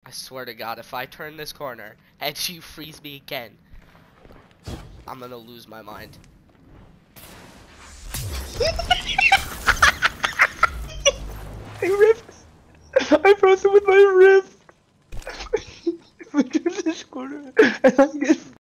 I swear to God, if I turn this corner and you freeze me again, I'm gonna lose my mind. I ripped. I froze it with my wrist. If I turn this corner and I get